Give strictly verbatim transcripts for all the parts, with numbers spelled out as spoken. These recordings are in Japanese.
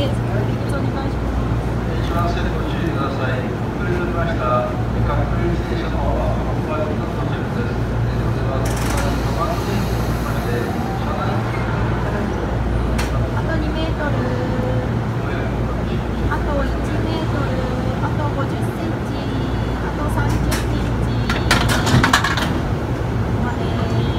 です。お願いします。 一番線でご注意ください。遅れておりました。各自転車の方は販売の到着です。では、ご番線におきまして、車内あとにメートル、あといちメートル、あとごじゅっセンチ、あとさんじゅっセンチまで。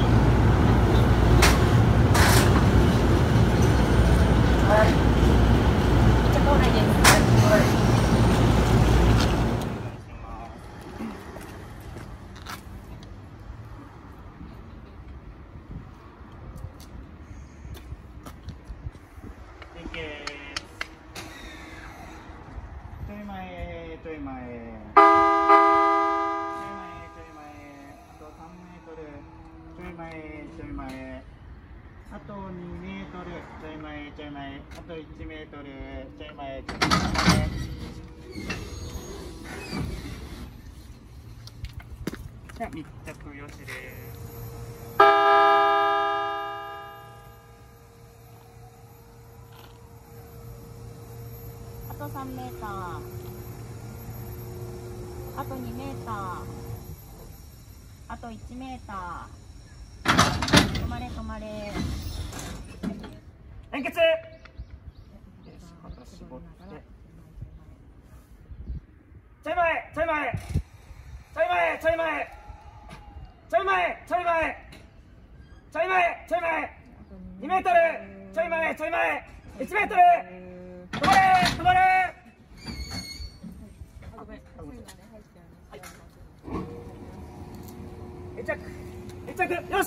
はい。めっちゃ怖いです。はい。 ちょい前、ちょい前、ちょい前、ちょい前、あとさんメートル、ちょい前、ちょい前、あとにメートル、ちょい前、ちょい前、あといちメートル、ちょい前、ちょい前。じゃあ密着よしです。 あとさんメーター、あとにメーター、あといちメーター。止まれ止まれ。 連結。肩絞って。ちょい前、ちょい前、ちょい前、ちょい前、ちょい前、ちょい前、ちょい前、ちょい前、にメートル、ちょい前、ちょい前、いちメートル。止まれ止まれ。一着一着よし。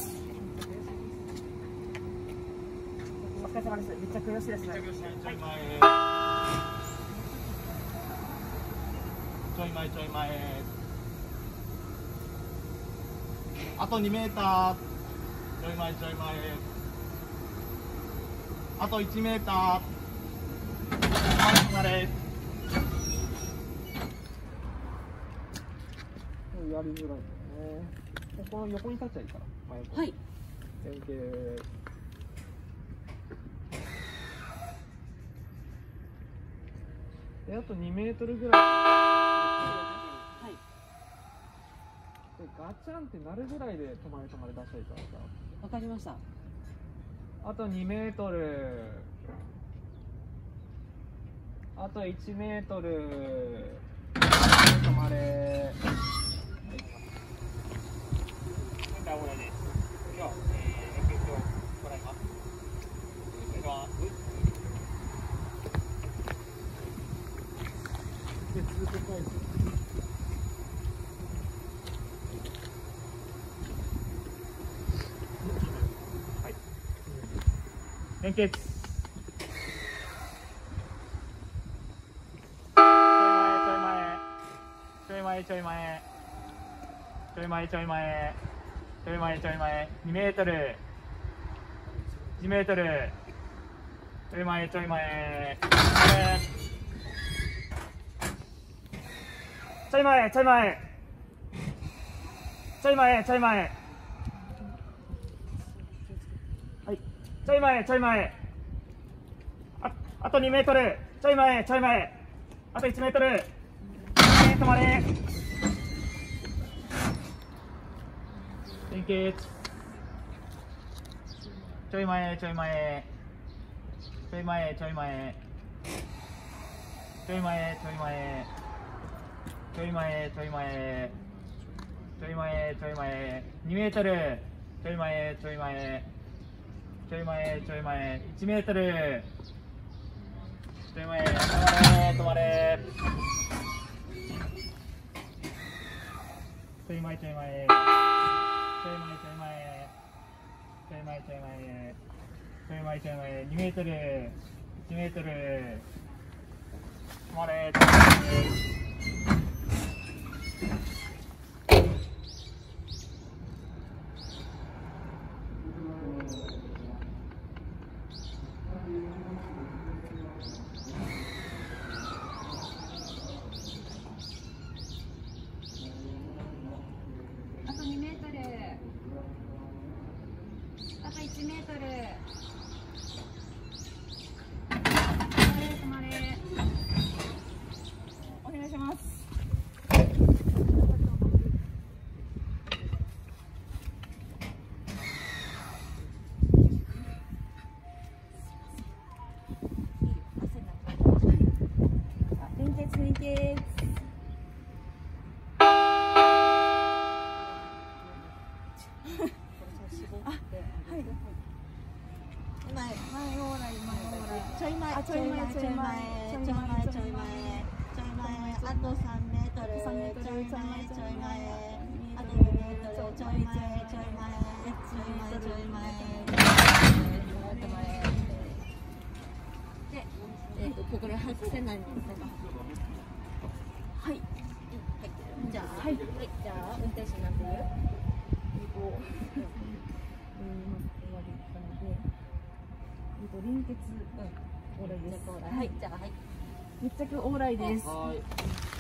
お疲れ様です。一着よしですね。ちょい前ちょい前。あとにメーター。ちょい前ちょい前。あといちメーター。やりづらいね。この横に立っちゃいいから。 はい。 前傾。であとにメートルぐらい。はい。でガチャンってなるぐらいで止まれ止まれ出しといたらさ。 わかりました。 あとにメートル。あといちメートル。止まれ。連結。ちょい前ちょい前ちょい前ちょい前ちょい前ちょい前にメートルいちメートルちょい前ちょい前ちょい前ちょい前ちょい前ちょい前はいちょい前ちょい前ああとにメートルちょい前ちょい前あといちメートル止まれ。連結。ちょい前ちょい前ちょい前ちょい前ちょい前ちょい前ちょい前ちょい前ちょい前ちょい前にメートルちょい前ちょい前ちょい前ちょい前いちメートルちょい前止まれ止まれ。ちょい前ちょい前ちょい前ちょい前ちょい前ちょい前ちょい前ちょい前にメートルいちメートル止まれ止まれ。 あとにメートル、あといちメートル。止まれ止ま前オーライ、前オーライ。ちょい前、 あちょい前、ちょい前、ちょい前、ちょい前、ちょい前。あと三メートル、ちょい前、ちょい前。あとにメートル、ちょい前、ちょい前、ちょい前、ちょい前。で、えっとここで外せないんですが。はい。じゃあ、はい、じゃあ運転手なんていう？ 連結オーライです。 はい、じゃあはい。 密着オーライです。 はい。